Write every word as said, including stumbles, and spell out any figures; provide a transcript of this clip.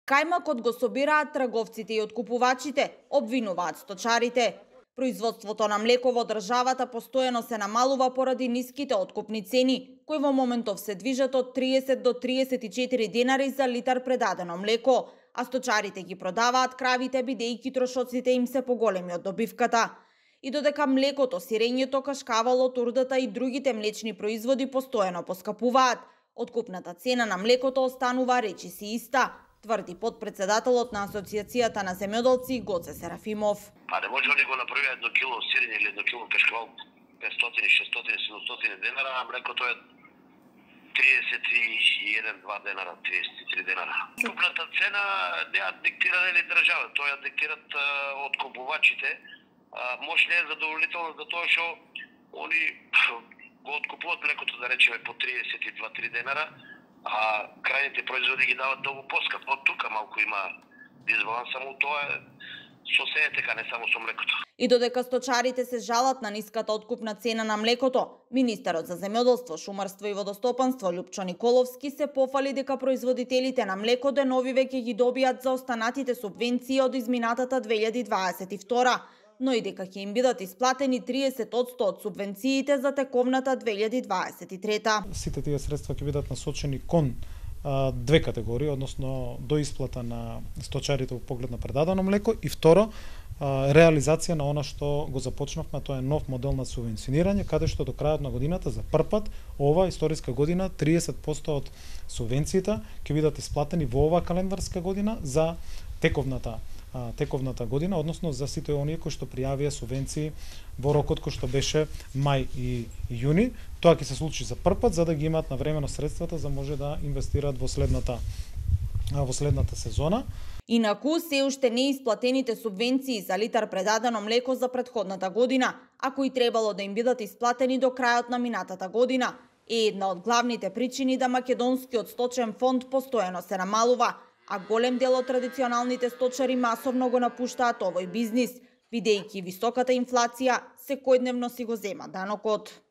Кајмакот го собираат трговците и откупувачите, обвинуваат сточарите. Производството на млеко во државата постојано се намалува поради ниските откупни цени, кои во моментов се движат од триесет до триесет и четири денари за литар предадено млеко, а сточарите ги продаваат кравите бидејќи трошоците им се поголеми од добивката. И додека млекото, сирењето, кашкавалот, урдата и другите млечни производи постојано поскапуваат, откупната цена на млекото останува речиси иста, тврди подпредседателот на Асоциацијата на земјоделци Гоце Серафимов. Па не може ли го направи едно кило сирење или едно кило кашкавал петстотини, шестстотини, седумстотини денара, а млекото е триесет и еден до два денара, триесет и три денара. Купната цена не ја диктира нели држава, тоа ја диктират откупувачите. Може не е задоволително за тоа што они го откупуваат млекото, да речеме, по триесет и два до три денара, а крајните производи ги дават многу поскап. Од тука малку има дисбаланс, само тоа е со сење така, не само со млекото. И додека сточарите се жалат на ниската откупна цена на млекото, министерот за земјоделство, шумарство и водостопанство Лјупчо Николовски се пофали дека производителите на млеко денови веќе ги добијат за останатите субвенции од изминатата две илјади дваесет и втора, но и дека ќе им бидат исплатени триесет одсто од субвенциите за тековната две илјади дваесет и трета. Сите тие средства ќе бидат насочени кон а, две категории, односно до исплата на сточарите во поглед на предадено млеко и второ, а, реализација на она што го започнавме, тоа е нов модел на субвенционирање, каде што до крајот на годината за прв пат ова историска година триесет одсто од субвенциите ќе бидат исплатени во оваа календарска година за тековната тековната година, односно за сите оние кои што пријавија субвенции во рокот кој што беше мај и јуни. Тоа ќе се случи за прв пат за да ги имаат навремено средствата за може да инвестираат во следната во следната сезона. Инаку се уште не исплатените субвенции за литар предадено млеко за претходната година, а кои требало да им бидат исплатени до крајот на минатата година, е една од главните причини да македонскиот сточен фонд постојано се намалува, а голем дел од традиционалните сточари масовно го напуштаат овој бизнис, бидејќи високата инфлација секојдневно си го зема данокот.